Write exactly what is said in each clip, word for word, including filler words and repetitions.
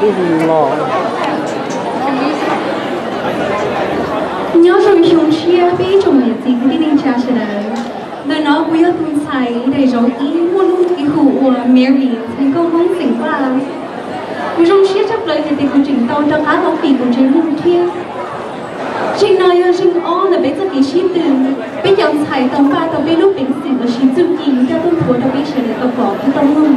lò nhớ rồi chúng chia bị chồng nhiệt gì cái đình cha sẽ đấy đời nó quý ở tuần sai đầy giống ý muốn luôn cái hủ của Mary thành công không tỉnh qua quý trong chia chấp lời thì tình của trình tàu cho cá tàu phì của trên vùng kia trình nói ở trình o là bây giờ cái chi từ bây giờ sai tàu ba tàu bây lúc bình xịt là chi từ gì cho tuần thua tàu bây giờ tàu bỏ cái tàu mông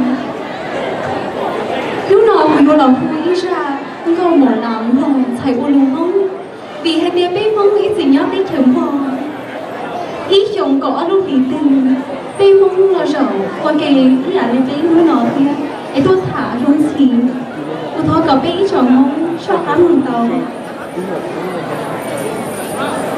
lúc nào quý ở lòng quý ra câu mở lòng lòng sai ô lùng không vì hai đứa bé mong nghĩ gì nhớ biết chấm bò ý chồng có lúc thì tình bé mong là rầu qua kề là lấy bé núi nọ kia để tôi thả luôn xì tôi thôi có bé chồng mong cho hắn mừng tàu